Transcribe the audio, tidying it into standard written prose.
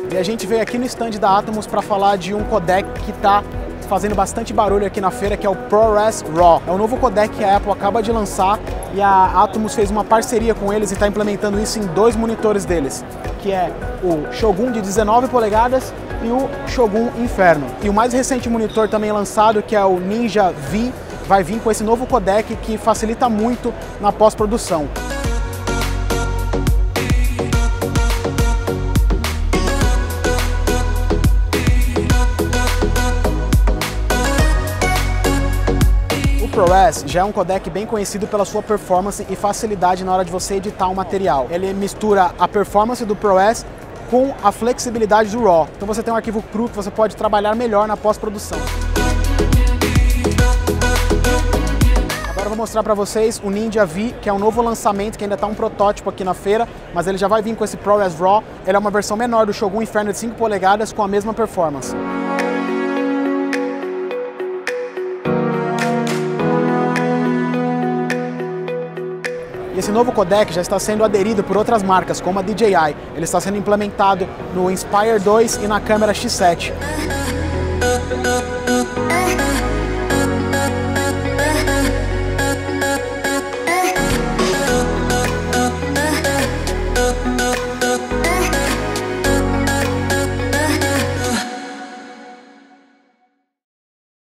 E a gente veio aqui no stand da Atomos para falar de um codec que está fazendo bastante barulho aqui na feira, que é o ProRes RAW. É um novo codec que a Apple acaba de lançar e a Atomos fez uma parceria com eles e está implementando isso em 2 monitores deles, que é o Shogun de 19 polegadas e o Shogun Inferno. E o mais recente monitor também lançado, que é o Ninja V, vai vir com esse novo codec que facilita muito na pós-produção. O ProRes já é um codec bem conhecido pela sua performance e facilidade na hora de você editar um material. Ele mistura a performance do ProRes com a flexibilidade do RAW. Então você tem um arquivo cru que você pode trabalhar melhor na pós-produção. Agora eu vou mostrar para vocês o Ninja V, que é um novo lançamento, que ainda está um protótipo aqui na feira, mas ele já vai vir com esse ProRes RAW. Ele é uma versão menor do Shogun Inferno de 5 polegadas com a mesma performance. Esse novo codec já está sendo aderido por outras marcas, como a DJI. Ele está sendo implementado no Inspire 2 e na câmera X7.